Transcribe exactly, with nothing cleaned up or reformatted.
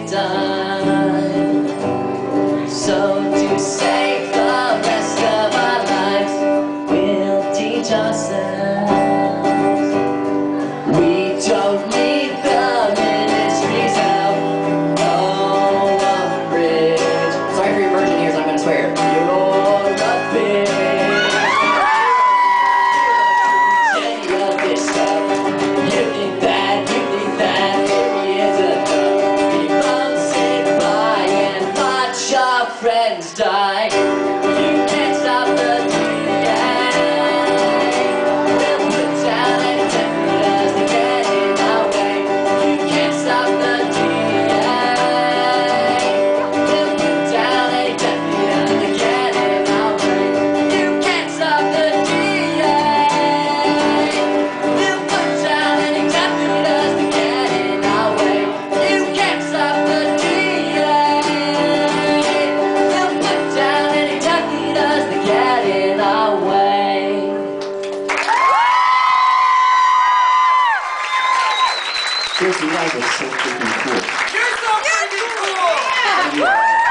done. So to save the rest of our lives, we'll teach ourselves. We don't need the ministry's help. No umbrage. Sorry for your virgin ears, I'm gonna swear. You're a bitch. Any of this stuff. You think that, you think that maybe is enough. People sit by and watch our friends die. You can't stop the D A. They'll put down any tempers to get in our way. You can't stop the D A. They'll put down any tempers to get in our way. You can't stop the D A. They'll put down any tempers to get in our way. You can't stop the D A. They'll put down any tempers to get in our way. Seriously, you guys are so freaking cool. You're so freaking cool! Yeah.